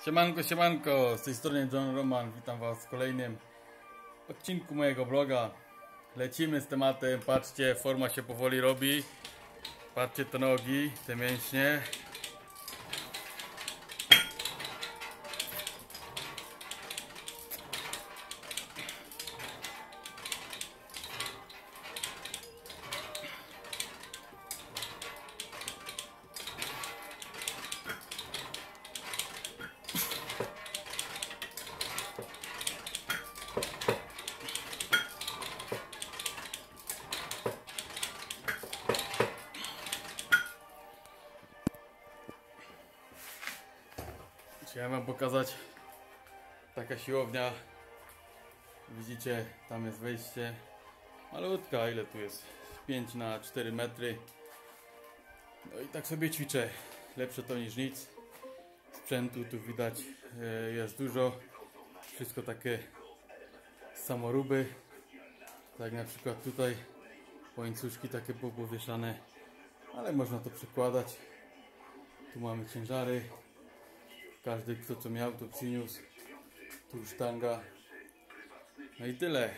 Siemanko, siemanko, z tej strony John Roman, witam was w kolejnym odcinku mojego vloga. Lecimy z tematem, patrzcie, forma się powoli robi. Patrzcie te nogi, te mięśnie. Chciałem wam pokazać, taka siłownia, widzicie, tam jest wejście, malutka, ile tu jest, 5 na 4 metry. No i tak sobie ćwiczę, lepsze to niż nic. Sprzętu tu widać jest dużo, wszystko takie samoróby, tak na przykład tutaj łańcuszki takie powieszane, ale można to przekładać. Tu mamy ciężary. Każdy, kto co miał, to przyniósł. Tu sztanga. No i tyle.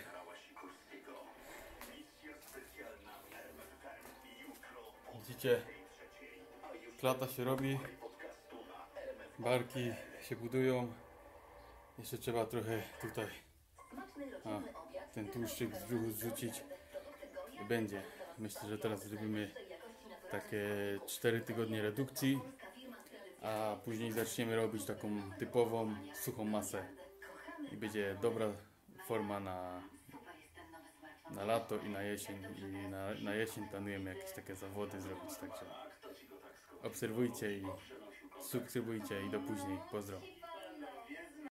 Widzicie, klata się robi, barki się budują. Jeszcze trzeba trochę tutaj ten tłuszczyk z brzuchu zrzucić i będzie. Myślę, że teraz zrobimy takie 4 tygodnie redukcji, a później zaczniemy robić taką typową, suchą masę i będzie dobra forma na lato i na jesień. I na jesień planujemy jakieś takie zawody zrobić, także obserwujcie i subskrybujcie i do później. Pozdro.